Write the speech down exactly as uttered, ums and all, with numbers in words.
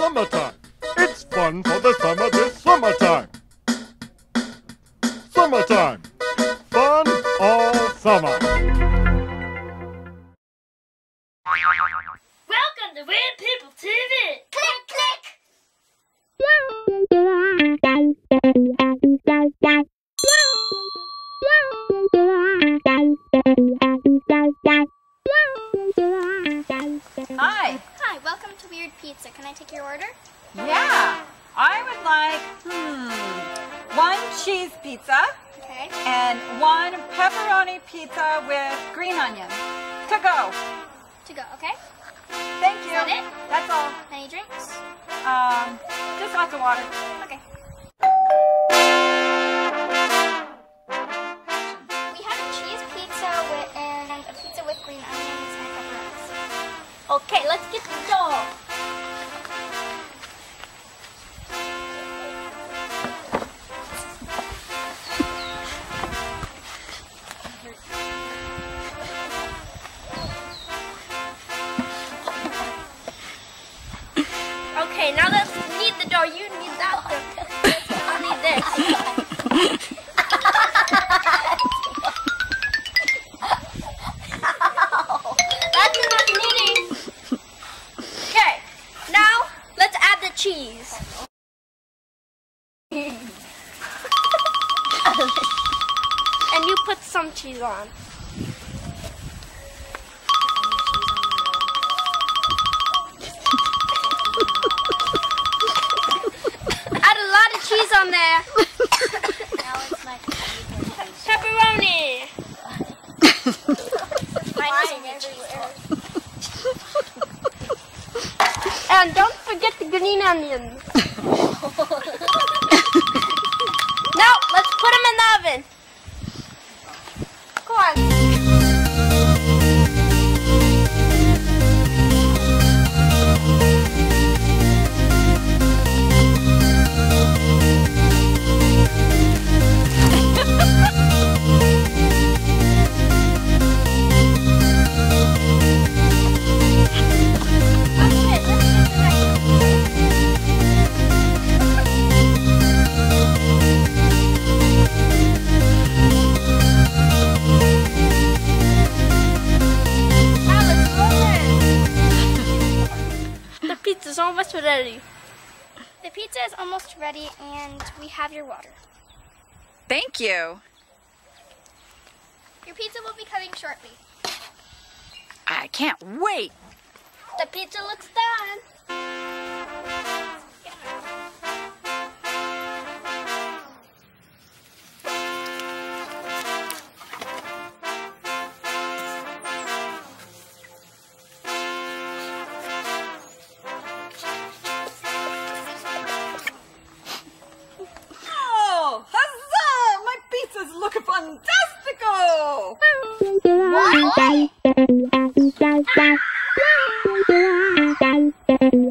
summertime. It's fun for the summer this summertime. Summertime. Fun all summer. Welcome to Weird People T V. Click, click. Hi. Hi, welcome to Weird Pizza. Can I take your order? Yeah, I would like, hmm, one cheese pizza Okay. and one pepperoni pizza with green onion. To go. To go, okay? Thank you. Is that it? That's all. Any drinks? Um, just lots of water. Okay. We have a cheese pizza with, and a pizza with green onions and pepperonis. Okay, let's get the dough. Okay, now let's knead the dough. You need that dough. I need this. That's enough kneading. Okay, now let's add the cheese. And you put some cheese on. Add a lot of cheese on there. Now it's my Pepperoni. flying everywhere. And don't forget the green onions. Now, let's put them in the oven. Go on. It's almost ready. The pizza is almost ready, and we have your water. Thank you. Your pizza will be coming shortly. I can't wait. The pizza looks done. Oh, huzzah! My pizzas look fantastico! What?